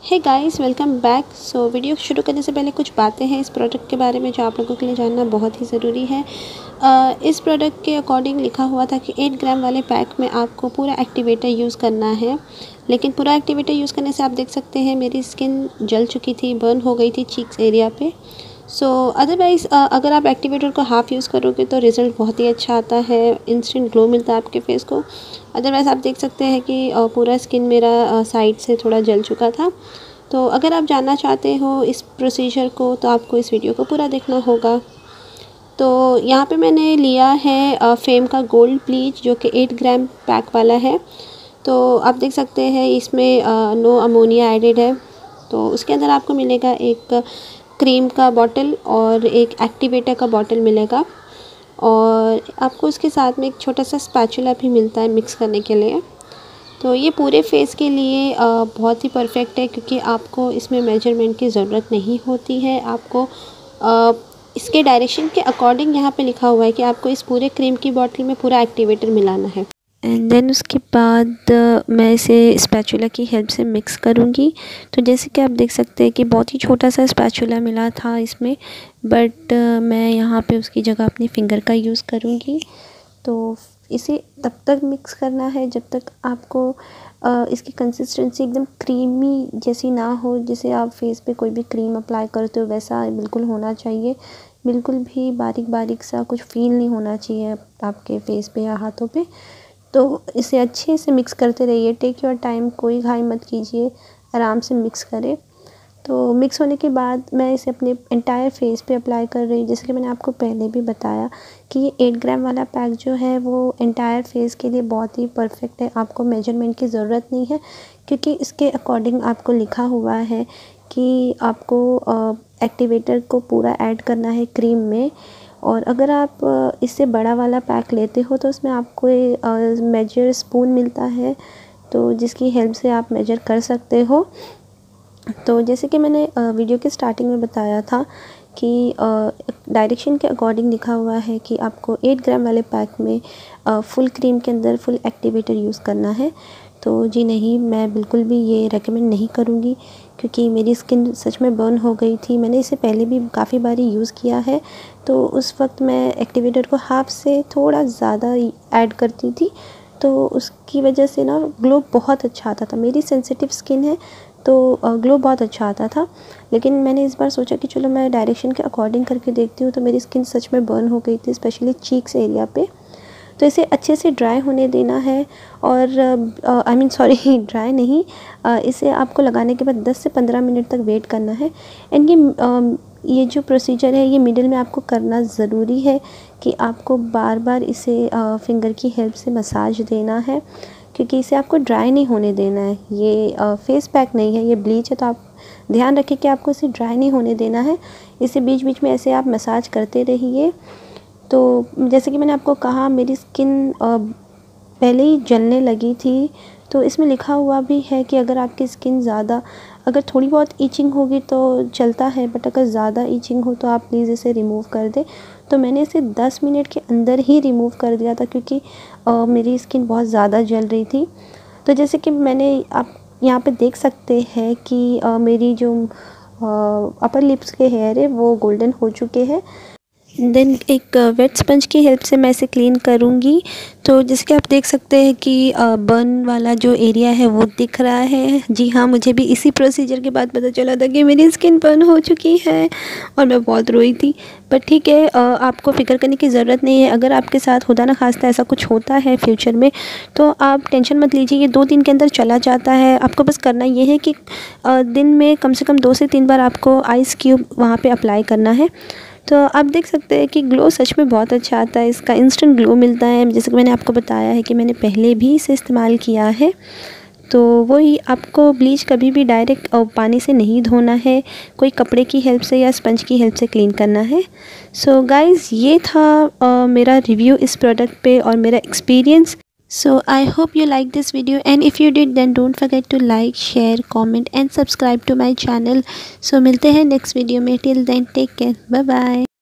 हे guys, welcome back. So video शुरू करने से पहले कुछ बातें हैं इस प्रोडक्ट के बारे में जो आप लोगों के लिए जानना बहुत ही ज़रूरी है। इस प्रोडक्ट के अकॉर्डिंग लिखा हुआ था कि 8 ग्राम वाले पैक में आपको पूरा एक्टिवेटर यूज़ करना है, लेकिन पूरा एक्टिवेटर यूज़ करने से आप देख सकते हैं मेरी स्किन जल चुकी थी, बर्न हो गई थी चीक्स एरिया पे। सो अदरवाइज़ अगर आप एक्टिवेटर को हाफ़ यूज़ करोगे तो रिज़ल्ट बहुत ही अच्छा आता है, इंस्टेंट ग्लो मिलता है आपके फेस को। अदरवाइज़ आप देख सकते हैं कि पूरा स्किन मेरा साइड से थोड़ा जल चुका था। तो अगर आप जानना चाहते हो इस प्रोसीजर को तो आपको इस वीडियो को पूरा देखना होगा। तो यहाँ पे मैंने लिया है फेम का गोल्ड ब्लीच जो कि 8 ग्राम पैक वाला है। तो आप देख सकते हैं इसमें नो अमोनिया एडेड है। तो उसके अंदर आपको मिलेगा एक क्रीम का बॉटल और एक एक्टिवेटर का बॉटल मिलेगा, और आपको उसके साथ में एक छोटा सा स्पैचुला भी मिलता है मिक्स करने के लिए। तो ये पूरे फेस के लिए बहुत ही परफेक्ट है, क्योंकि आपको इसमें मेजरमेंट की ज़रूरत नहीं होती है। आपको इसके डायरेक्शन के अकॉर्डिंग यहाँ पे लिखा हुआ है कि आपको इस पूरे क्रीम की बॉटल में पूरा एक्टिवेटर मिलाना है। एंड देन उसके बाद मैं इसे स्पैचुला की हेल्प से मिक्स करूँगी। तो जैसे कि आप देख सकते हैं कि बहुत ही छोटा सा स्पैचुला मिला था इसमें, बट मैं यहाँ पे उसकी जगह अपनी फिंगर का यूज़ करूँगी। तो इसे तब तक मिक्स करना है जब तक आपको इसकी कंसिस्टेंसी एकदम क्रीमी जैसी ना हो। जैसे आप फेस पे कोई भी क्रीम अप्लाई करते हो वैसा बिल्कुल होना चाहिए, बिल्कुल भी बारीक बारीक सा कुछ फील नहीं होना चाहिए आपके फेस पे या हाथों पे। तो इसे अच्छे से मिक्स करते रहिए, टेक योर टाइम, कोई घाई मत कीजिए, आराम से मिक्स करें। तो मिक्स होने के बाद मैं इसे अपने एंटायर फेस पे अप्लाई कर रही हूँ। जैसे कि मैंने आपको पहले भी बताया कि ये 8 ग्राम वाला पैक जो है वो एंटायर फेस के लिए बहुत ही परफेक्ट है। आपको मेजरमेंट की ज़रूरत नहीं है, क्योंकि इसके अकॉर्डिंग आपको लिखा हुआ है कि आपको एक्टिवेटर को पूरा ऐड करना है क्रीम में। और अगर आप इससे बड़ा वाला पैक लेते हो तो उसमें आपको मेजर स्पून मिलता है, तो जिसकी हेल्प से आप मेजर कर सकते हो। तो जैसे कि मैंने वीडियो के स्टार्टिंग में बताया था कि डायरेक्शन के अकॉर्डिंग लिखा हुआ है कि आपको 8 ग्राम वाले पैक में फुल क्रीम के अंदर फुल एक्टिवेटर यूज़ करना है। तो जी नहीं, मैं बिल्कुल भी ये रेकमेंड नहीं करूँगी, क्योंकि मेरी स्किन सच में बर्न हो गई थी। मैंने इसे पहले भी काफ़ी बार यूज़ किया है, तो उस वक्त मैं एक्टिवेटर को हाफ से थोड़ा ज़्यादा ऐड करती थी, तो उसकी वजह से ना ग्लो बहुत अच्छा आता था। मेरी सेंसिटिव स्किन है तो ग्लो बहुत अच्छा आता था। लेकिन मैंने इस बार सोचा कि चलो मैं डायरेक्शन के अकॉर्डिंग करके देखती हूँ, तो मेरी स्किन सच में बर्न हो गई थी, स्पेशली चीक्स एरिया पे। तो इसे अच्छे से ड्राई होने देना है, और आई मीन सॉरी ड्राई नहीं, इसे आपको लगाने के बाद 10 से 15 मिनट तक वेट करना है। एंड ये जो प्रोसीजर है ये मिडिल में आपको करना ज़रूरी है कि आपको बार बार इसे फिंगर की हेल्प से मसाज देना है, क्योंकि इसे आपको ड्राई नहीं होने देना है। ये फेस पैक नहीं है, ये ब्लीच है, तो आप ध्यान रखें कि आपको इसे ड्राई नहीं होने देना है। इसे बीच बीच में ऐसे आप मसाज करते रहिए। तो जैसे कि मैंने आपको कहा, मेरी स्किन पहले ही जलने लगी थी, तो इसमें लिखा हुआ भी है कि अगर आपकी स्किन ज़्यादा, अगर थोड़ी बहुत ईचिंग होगी तो चलता है, बट अगर ज़्यादा ईचिंग हो तो आप प्लीज़ इसे रिमूव कर दें। तो मैंने इसे 10 मिनट के अंदर ही रिमूव कर दिया था, क्योंकि मेरी स्किन बहुत ज़्यादा जल रही थी। तो जैसे कि आप यहाँ पे देख सकते हैं कि मेरी जो अपर लिप्स के हेयर है वो गोल्डन हो चुके हैं। देन एक वेट स्पंज की हेल्प से मैं इसे क्लीन करूँगी। तो जैसे कि आप देख सकते हैं कि बर्न वाला जो एरिया है वो दिख रहा है। जी हाँ, मुझे भी इसी प्रोसीजर के बाद पता चला था कि मेरी स्किन बर्न हो चुकी है, और मैं बहुत रोई थी। पर ठीक है, आपको फ़िक्र करने की ज़रूरत नहीं है। अगर आपके साथ खुदा ना खास्ता ऐसा कुछ होता है फ्यूचर में, तो आप टेंशन मत लीजिए, ये 2 दिन के अंदर चला जाता है। आपको बस करना ये है कि दिन में कम से कम 2 से 3 बार आपको आइस क्यूब वहाँ पे अप्लाई करना है। तो आप देख सकते हैं कि ग्लो सच में बहुत अच्छा आता है, इसका इंस्टेंट ग्लो मिलता है। जैसे कि मैंने आपको बताया है कि मैंने पहले भी इसे इस्तेमाल किया है। तो वही, आपको ब्लीच कभी भी डायरेक्ट पानी से नहीं धोना है, कोई कपड़े की हेल्प से या स्पंज की हेल्प से क्लीन करना है। सो गाइज़, ये था मेरा रिव्यू इस प्रोडक्ट पे और मेरा experience. So I hope you like this video, and if you did then don't forget to like, share, comment and subscribe to my channel. So मिलते हैं next video में, till then take care, bye bye.